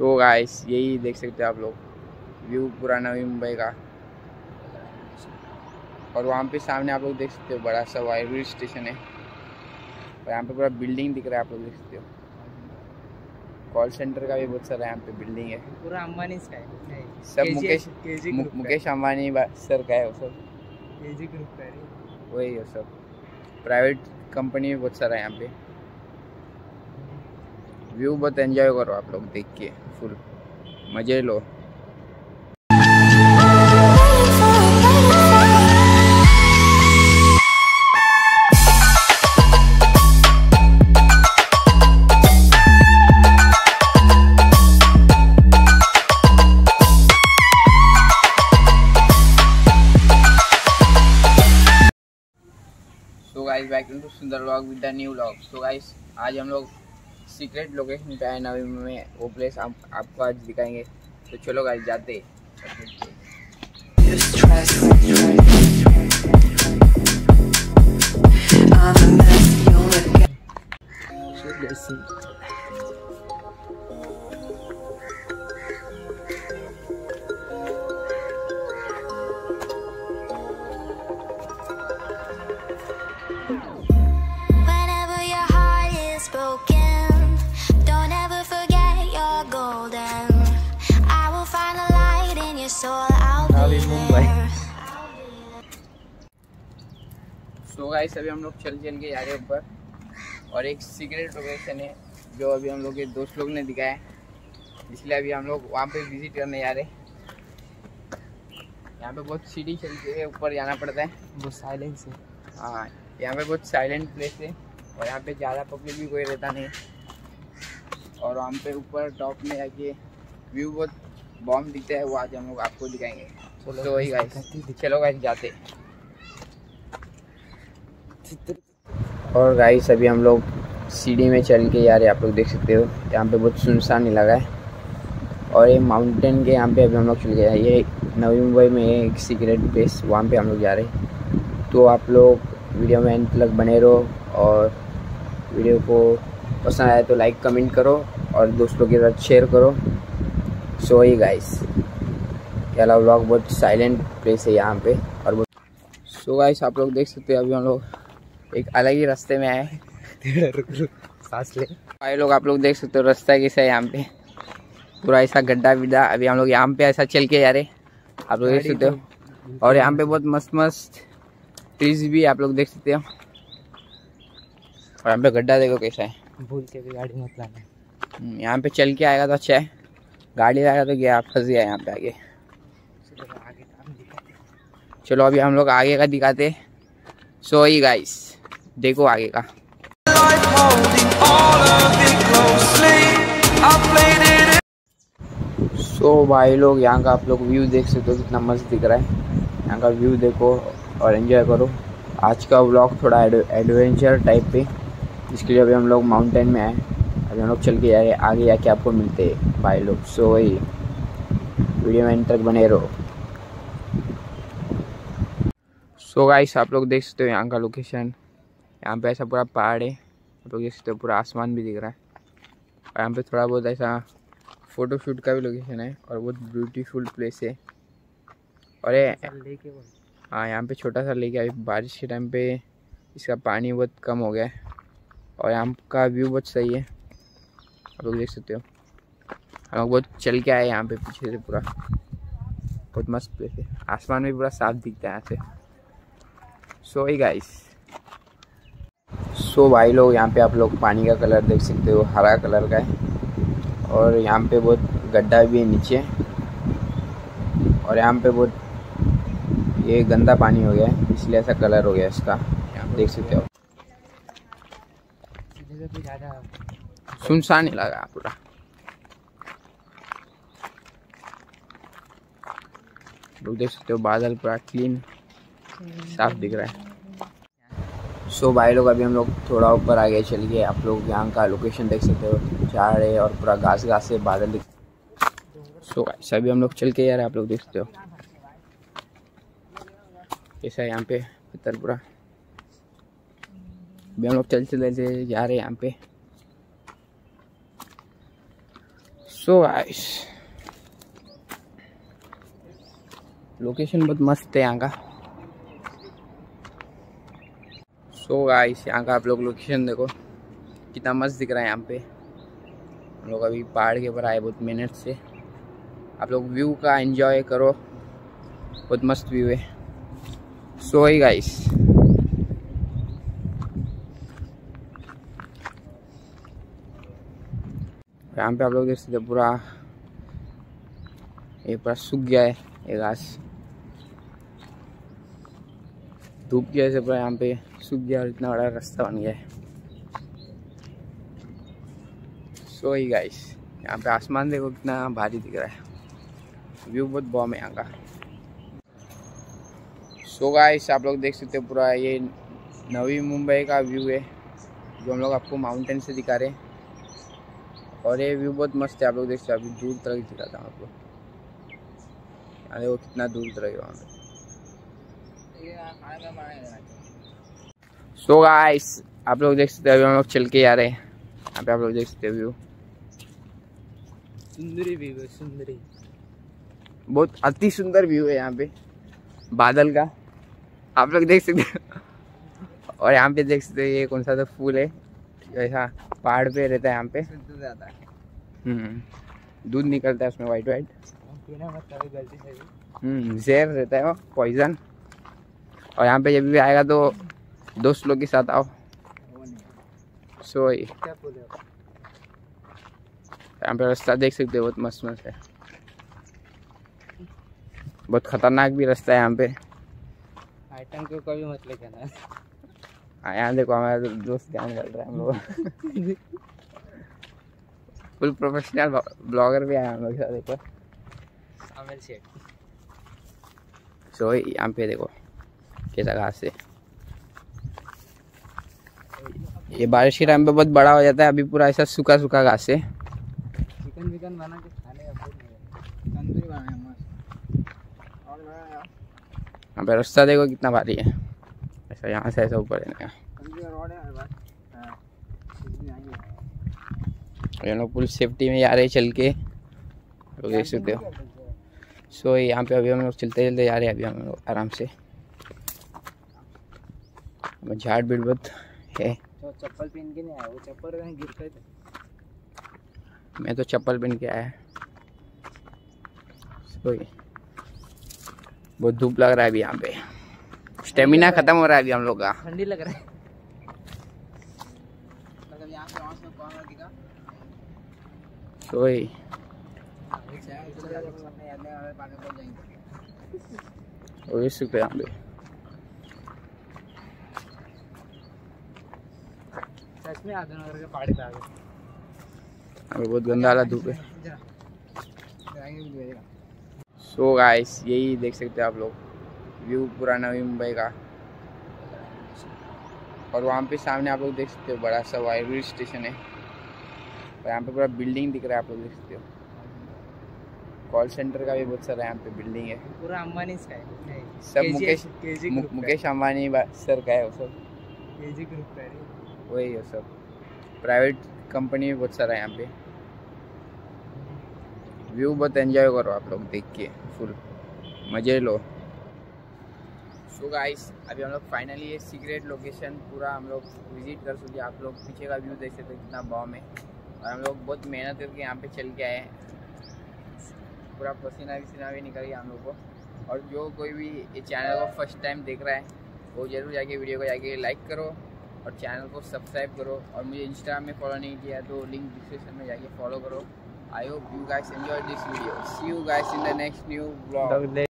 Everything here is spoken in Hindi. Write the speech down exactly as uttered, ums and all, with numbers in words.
सो गाइस यही देख सकते हो आप लोग व्यू पूरा नवी मुंबई का। और वहाँ पे सामने आप लोग देख सकते हो बड़ा सा रेलवे स्टेशन है और यहाँ पे पूरा बिल्डिंग दिख रहा है, आप लोग देख सकते हो। कॉल सेंटर का भी बहुत सारा यहाँ पे बिल्डिंग है, पूरा अंबानी का है सब मुकेश मुकेश अंबानी सर का है वो सब, केजी ग्रुप का है वही वो सब प्राइवेट कंपनी भी बहुत सारा है यहाँ पे। व्यू बहुत एंजॉय करो आप लोग देख के, फुल मजे लो। So guys back to Sundar vlog with the new vlog. So guys आज हम लोग सीक्रेट लोकेशन पे आए नवी मुंबई में, वो प्लेस आप, आपको आज दिखाएंगे। तो चलो गाइस जाते। सो गाइस अभी हम लोग चल चल के जा रहे हैं ऊपर और एक सीक्रेट लोकेशन है जो अभी हम लोग के दोस्त लोग ने दिखाया है, इसलिए अभी हम लोग वहाँ पे विजिट करने जा रहे हैं। यहाँ पे बहुत सीढ़ी चलती है, ऊपर जाना पड़ता है, बहुत साइलेंस है। हाँ यहाँ पे बहुत साइलेंट प्लेस है और यहाँ पे ज़्यादा पब्लिक भी कोई रहता नहीं। और वहाँ पे ऊपर टॉप में जाके व्यू बहुत बॉम्ब दिखता है, वो आज हम लोग आपको दिखाएंगे। तो वही गाइस चलो गाइस जाते। और गाइस अभी हम लोग सीढ़ी में चल के जा रहे हैं, आप लोग देख सकते हो। यहाँ पे बहुत सुनसान इलाका है और ये माउंटेन के यहाँ पे अभी हम लोग चल गए। ये नवी मुंबई में एक सीक्रेट प्लेस, वहाँ पे हम लोग जा रहे हैं। तो आप लोग वीडियो में अंत तक बने रहो और वीडियो को पसंद आए तो लाइक कमेंट करो और दोस्तों के साथ शेयर करो। सो ही गाइस ये व्लॉग बहुत साइलेंट प्लेस है यहाँ पे। और सो गाइस आप लोग देख सकते हो अभी हम लोग एक अलग ही रास्ते में आए। सांस ले भाई लोग आप लोग देख सकते हो रास्ता कैसा है, यहाँ पे पूरा ऐसा गड्ढा विड्ढा। अभी हम लोग यहाँ पे ऐसा चल के जा रहे, आप लोग देख सकते हो। और यहाँ पे बहुत मस्त मस्त ट्रीज भी आप लोग देख सकते हो। और यहाँ पे गड्ढा देखो कैसा है, भूल के भी गाड़ी मत लाना। यहाँ पे चल के आएगा तो अच्छा है, गाड़ी आएगा तो गया फंस गया यहाँ पे आगे। चलो अभी हम लोग आगे का दिखाते। सो ही गाइस देखो आगे का। सो so, भाई लोग यहाँ का आप लोग व्यू देख सकते हो, कितना मस्त दिख रहा है। यहाँ का व्यू देखो और एंजॉय करो। आज का व्लॉग थोड़ा एडवेंचर टाइप पे, इसके लिए अभी हम लोग माउंटेन में आए। अभी हम लोग चल के जाए, आगे जाके आपको मिलते हैं भाई लोग। सो so, वही वीडियो में अंत तक बने रहो। सो so, गाइस आप लोग देख सकते हो यहाँ का लोकेशन। यहाँ पे ऐसा पूरा पहाड़ है, आप लोग देख सकते हो, पूरा आसमान भी दिख रहा है। और यहाँ पे थोड़ा बहुत ऐसा फ़ोटो शूट का भी लोकेशन है और बहुत ब्यूटीफुल प्लेस है। और ये हाँ यहाँ पे छोटा सा लेक है। अभी बारिश के टाइम पे इसका पानी बहुत कम हो गया है और यहाँ का व्यू बहुत सही है, आप लोग देख सकते हो। हम लोग बहुत चल के आए यहाँ पे पीछे से, पूरा बहुत मस्त प्लेस है। आसमान भी पूरा साफ दिखता है यहाँ से। सो ही गाइस सो भाई लोग यहाँ पे आप लोग पानी का कलर देख सकते हो, हरा कलर का है। और यहाँ पे बहुत गड्ढा भी है नीचे और यहाँ पे बहुत ये गंदा पानी हो गया है, इसलिए ऐसा कलर हो गया इसका, आप देख सकते हो। सुनसान इलाका पूरा। लोग देख सकते हो बादल पूरा क्लीन साफ दिख रहा है। सो so, भाई लोग अभी हम लोग थोड़ा ऊपर आगे चल गए, आप लोग यहाँ का लोकेशन देख सकते हो, झाड़ है और पूरा घास घास से बादल दिख। सो so, अभी हम लोग चल के यार आप लोग देख सकते हो कैसा है यहाँ पे पत्थर पूरा। अभी हम लोग चल चलते जा रहे हैं यहाँ पे। सो गाइस लोकेशन बहुत मस्त है यहाँ का। सो गाइस यहाँ का आप लोग लोकेशन देखो कितना मस्त दिख रहा है। यहाँ पे हम लोग अभी पहाड़ के ऊपर आए बहुत मेहनत से। आप लोग व्यू का एंजॉय करो, बहुत मस्त व्यू है। सो ही गाइस यहाँ पे आप लोग देख सकते पूरा ये पूरा सूख गया है ये घास, धूप की वजह से पूरा यहाँ पे सूख गया और इतना बड़ा रास्ता बन गया है। सो ही गाइस यहाँ पे आसमान देखो कितना भारी दिख रहा है, व्यू बहुत बॉम है यहाँ का। सो गाइस आप लोग देख सकते हो पूरा ये नवी मुंबई का व्यू है जो हम लोग आपको माउंटेन से दिखा रहे हैं और ये व्यू बहुत मस्त है। आप लोग देख सकते हो अभी दूर तक दिखाता हूँ आपको, यहाँ देखो कितना दूर तक है वहाँ पे। सो गाइस आप लोग देख सकते हो अभी हम लोग चल के आ रहे हैं। यहाँ पे आप लोग देख सकते हो व्यू, सुंदरी व्यू है, सुंदरी बहुत अति सुंदर व्यू है यहाँ पे बादल का, आप लोग देख सकते हो। और यहाँ पे देख सकते हो ये कौन सा तो फूल है, ऐसा पहाड़ पे रहता है यहाँ पे, हम्म दूध निकलता है उसमें वाइट वाइट, हम्म जहर रहता है वो, पॉइजन। और यहाँ पे जब भी आएगा तो दोस्त लोग के साथ आओ। सो यहाँ पे रास्ता देख सकते हो बहुत मस्त मस्त है, बहुत खतरनाक भी रास्ता है यहाँ पे। आइटम को कभी मत लेके आना। हाँ यहाँ देखो हमारा दोस्त ध्यान कर रहा है हम लोग फुल प्रोफेशनल ब्लॉगर भी आया हम लोग के साथ देखो। सो यहाँ पे देखो कैसा घास है, ये बारिश के टाइम पे बहुत बड़ा हो जाता है, अभी पूरा ऐसा सूखा सूखा घास है। चिकन विकन बना के खाने का बहुत तंदूरी बनाया मस्त। यहाँ पे रास्ता देखो कितना भारी है, ऐसा यहाँ से ऐसा ऊपर है। ये लोग पूरी सेफ्टी में जा रहे चल के, लोग देख सकते हो। सो यहाँ पे अभी हम लोग चलते चलते जा रहे हैं अभी हम लोग आराम से, झाड़ भीड़ बहुत है। तो चप्पल पहन के नहीं आया, वो चप्पल कहीं गिर गए थे। मैं तो चप्पल पहन के आया। सो बहुत धूप लग रहा है अभी यहाँ पे, स्टेमिना खत्म हो रहा है अभी हम लोग का, ठंडी लग रहा है। तो ही पे यहाँ पे सच में आदनगर के पहाड़ी पे आ गए, अभी बहुत गंदा वाला धूप है। सो गाइस यही देख सकते हो आप लोग व्यू पूरा नवी मुंबई का, और वहाँ पे सामने आप लोग देख सकते हो बड़ा सा रेलवे स्टेशन है, और यहाँ पे पूरा बिल्डिंग दिख रहा है आप लोग देख सकते हो। कॉल सेंटर का भी बहुत सारा यहाँ पे बिल्डिंग है, पूरा अंबानी का है सब, मुकेश मुकेश अंबानी सर का है वो सब, केजी ग्रुप का है वही है सब, प्राइवेट कंपनी भी बहुत सारा है यहाँ पे। व्यू बहुत एंजॉय करो आप लोग देख के, फुल मजे लो। सो गाइस अभी हम लोग फाइनली ये सीक्रेट लोकेशन पूरा हम लोग विजिट कर चुके। आप लोग पीछे का व्यू देख सकते कितना बॉम है, और हम लोग बहुत मेहनत करके यहाँ पे चल के आए हैं, पूरा पसीना वसीना भी निकल गया हम लोग को। और जो कोई भी ये चैनल को फर्स्ट टाइम देख रहा है वो जरूर जाके वीडियो को जाके लाइक करो और चैनल को सब्सक्राइब करो, और मुझे इंस्टाग्राम में फॉलो नहीं किया तो लिंक डिस्क्रिप्शन में जाके फॉलो करो। I hope you guys enjoy this video, see you guys in the next new blog.